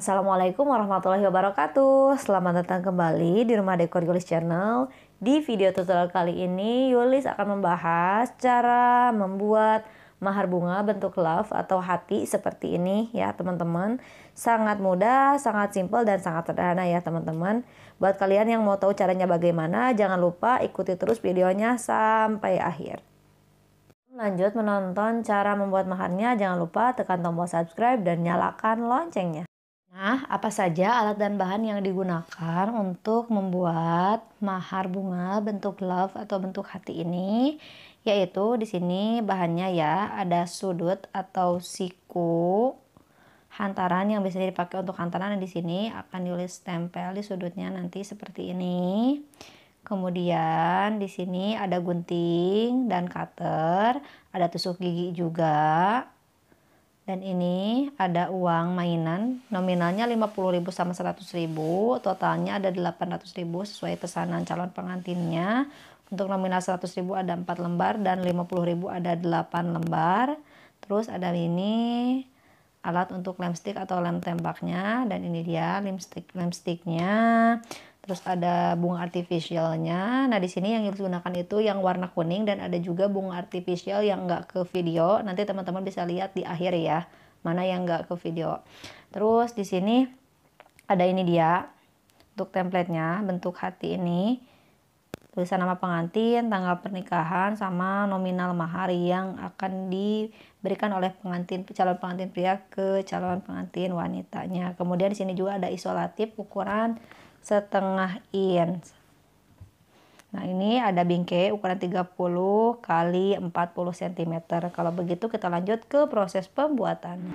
Assalamualaikum warahmatullahi wabarakatuh. Selamat datang kembali di Rumah Dekor Yulis Channel. Di video tutorial kali ini Yulis akan membahas cara membuat mahar bunga bentuk love atau hati seperti ini ya teman-teman. Sangat mudah, sangat simpel dan sangat sederhana ya teman-teman. Buat kalian yang mau tahu caranya bagaimana, jangan lupa ikuti terus videonya sampai akhir. Lanjut menonton cara membuat maharnya, jangan lupa tekan tombol subscribe dan nyalakan loncengnya. Nah, apa saja alat dan bahan yang digunakan untuk membuat mahar bunga bentuk love atau bentuk hati ini? Yaitu di sini bahannya ya, ada sudut atau siku, hantaran yang bisa dipakai untuk hantaran di sini akan Yulis tempel di sudutnya nanti seperti ini. Kemudian di sini ada gunting dan cutter, ada tusuk gigi juga. Dan ini ada uang mainan, nominalnya 50.000 sama 100.000, totalnya ada 800.000 sesuai pesanan calon pengantinnya. Untuk nominal 100.000 ada 4 lembar dan 50.000 ada 8 lembar. Terus ada ini alat untuk lem stick atau lem tembaknya, dan ini dia lem sticknya. Terus ada bunga artificialnya. Nah di sini yang digunakan itu yang warna kuning, dan ada juga bunga artificial yang enggak ke video. Nanti teman-teman bisa lihat di akhir ya, mana yang enggak ke video. Terus di sini ada ini dia untuk template-nya bentuk hati ini. Tulisan nama pengantin, tanggal pernikahan, sama nominal mahar yang akan diberikan oleh calon pengantin pria ke calon pengantin wanitanya. Kemudian di sini juga ada isolatif ukuran 1/2 inch. Nah ini ada bingkai ukuran 30 kali 40 cm. Kalau begitu kita lanjut ke proses pembuatannya.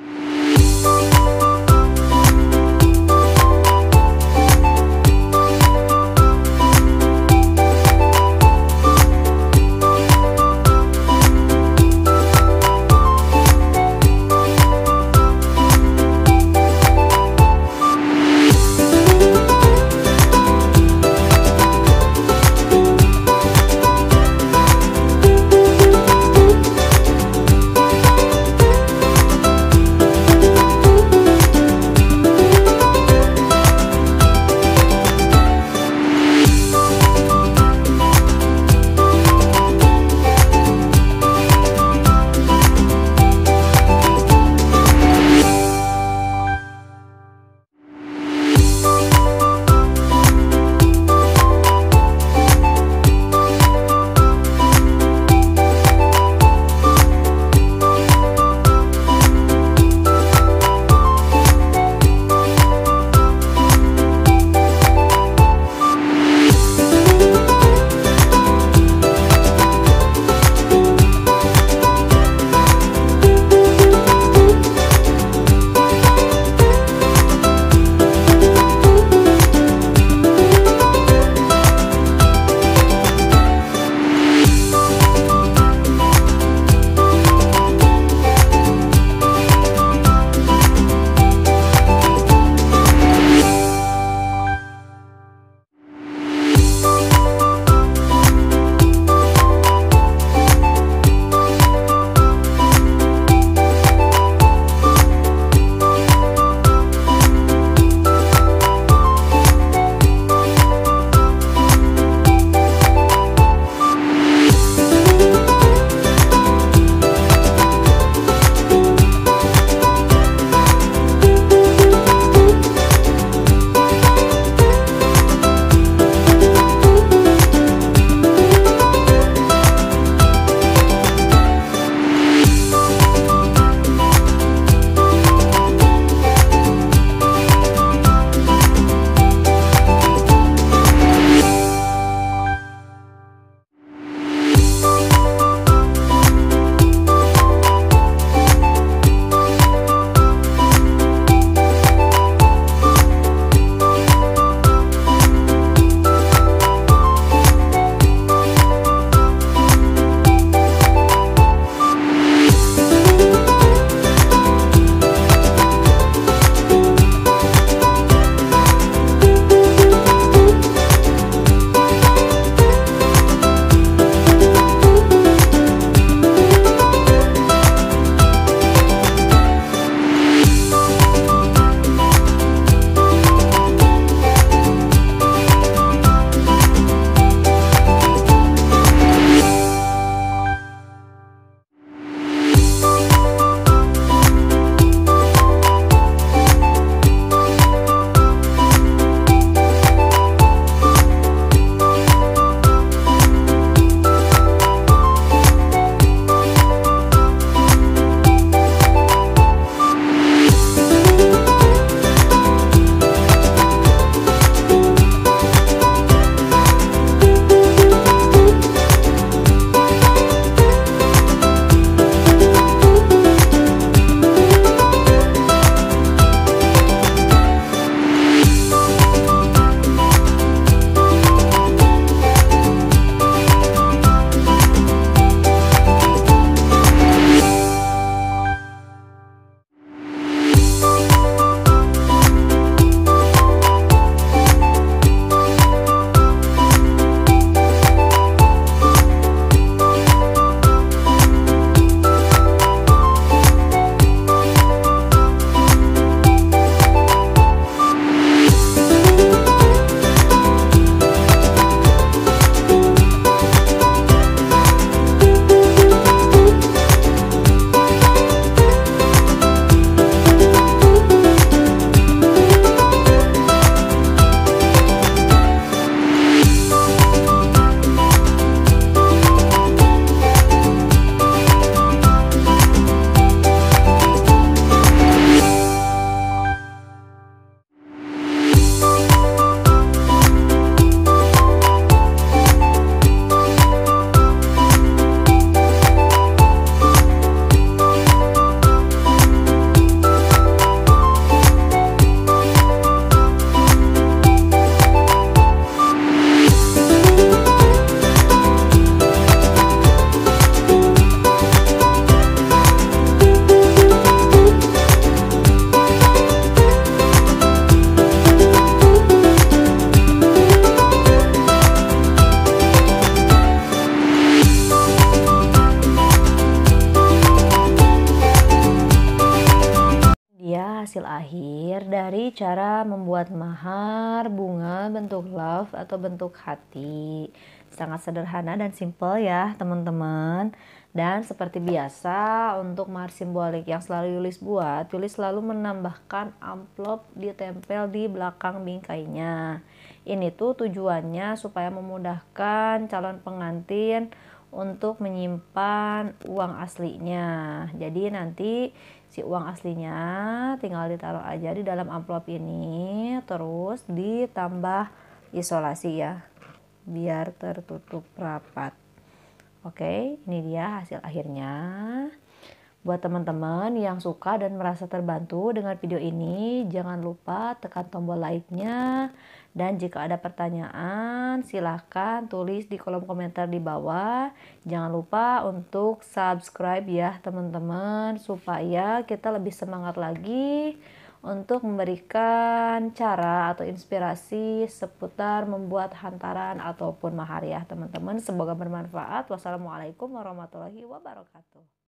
dari cara membuat mahar bunga bentuk love atau bentuk hati. Sangat sederhana dan simple ya teman-teman. Dan seperti biasa untuk mahar simbolik yang selalu Yulis buat, Yulis selalu menambahkan amplop ditempel di belakang bingkainya. Ini tuh tujuannya supaya memudahkan calon pengantin untuk menyimpan uang aslinya. Jadi nanti si uang aslinya tinggal ditaruh aja di dalam amplop ini, terus ditambah isolasi ya, biar tertutup rapat. Oke, ini dia hasil akhirnya. Buat teman-teman yang suka dan merasa terbantu dengan video ini, jangan lupa tekan tombol like-nya. Dan jika ada pertanyaan, silahkan tulis di kolom komentar di bawah. Jangan lupa untuk subscribe ya teman-teman, supaya kita lebih semangat lagi untuk memberikan cara atau inspirasi seputar membuat hantaran ataupun mahar ya teman-teman. Semoga bermanfaat. Wassalamualaikum warahmatullahi wabarakatuh.